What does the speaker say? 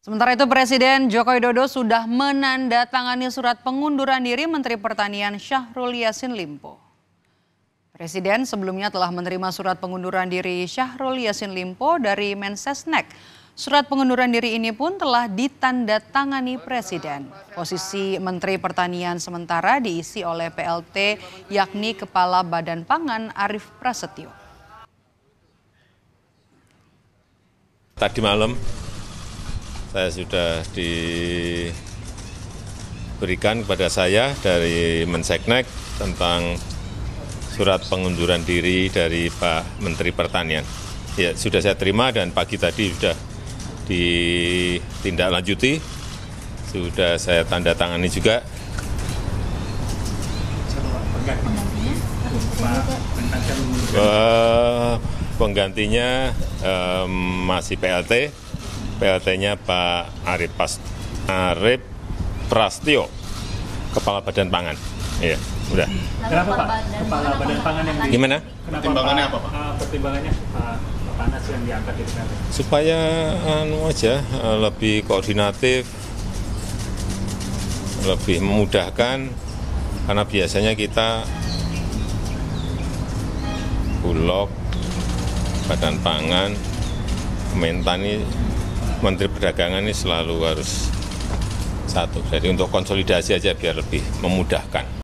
Sementara itu Presiden Joko Widodo sudah menandatangani surat pengunduran diri Menteri Pertanian Syahrul Yassin Limpo. Presiden sebelumnya telah menerima surat pengunduran diri Syahrul Yassin Limpo dari Mensesnek. Surat pengunduran diri ini pun telah ditandatangani Presiden. Posisi Menteri Pertanian sementara diisi oleh PLT yakni Kepala Badan Pangan Arief Prasetyo. Tadi malam saya sudah diberikan kepada saya dari Menseknek tentang surat pengunduran diri dari Pak Menteri Pertanian. Ya, sudah saya terima dan pagi tadi sudah ditindaklanjuti, sudah saya tanda tangani juga. Penggantinya masih PLT-nya Pak Arief Prasetyo, Kepala Badan Pangan. Iya, udah. Kenapa Pak Kepala Badan Pangan yang Gimana? Pertimbangannya apa Pak? Pertimbangannya Pak Panas yang diangkat di PLT. Supaya lebih koordinatif, lebih memudahkan, karena biasanya kita Bulog, Badan Pangan, Kementan ini, Menteri Perdagangan ini selalu harus satu. Jadi untuk konsolidasi aja biar lebih memudahkan.